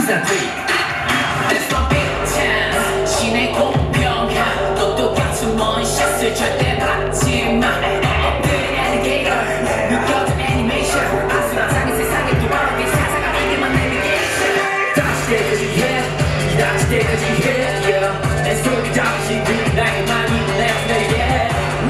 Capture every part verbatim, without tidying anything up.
사람 three. That's my big chance. 신의 공평함 또 똑같이 먼 샷을 절대 받지 마. 엎드린 alligator 느껴진 애니메이션. 아수라장의 세상에 또 바르게 찾아가 이게만 내비게이션. 다칠 때까지 해 이 다칠 때까지 해 yeah. 내 속이 잠시 나에게 많이 내보내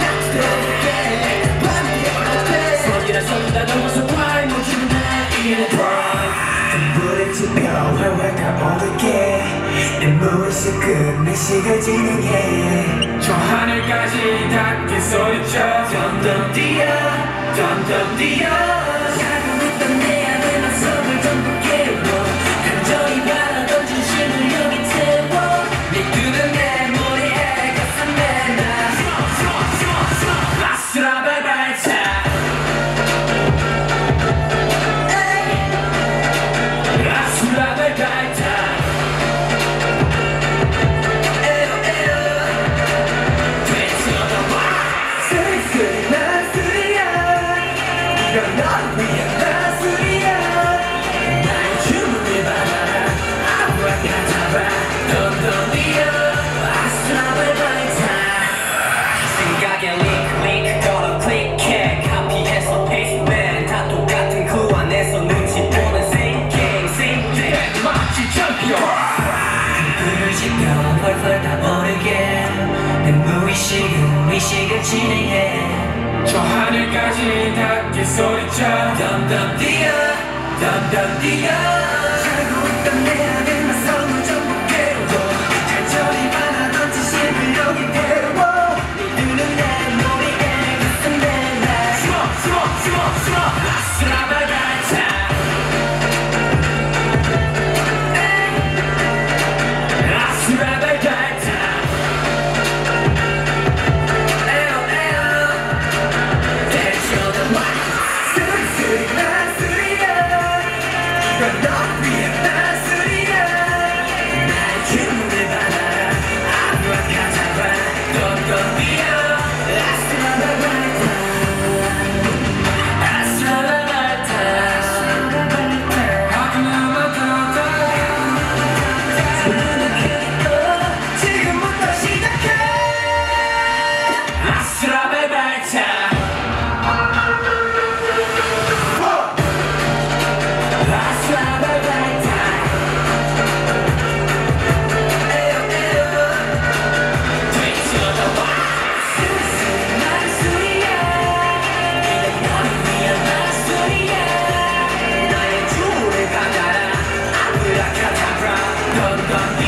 손이라 넘어서 발 멈추는 나의 불을 지펴 활활 타오르게 내 무의식 끝내 시간 진행해 저 하늘까지 닿게 소리쳐 점점 뛰어 점점 뛰어 살고 있던 내 안에 마성을 전부 깨워 간절히 바라던 진심을 여기 태워 믿는 내 머리에 가슴 내놔 아수라발발타 펄펄 타오르게 내 무의식은 의식을 진행해 저 하늘까지 닿게 소리쳐 덤덤 뛰어 덤덤 뛰어 살고 있던 내 안에 마성을 전부 깨워 간절히 바라던 진심을 여기 태워 믿는 내 머리에 가슴 내놔 숨어 숨어 숨어 숨어 아수라발발타 Dun, dun.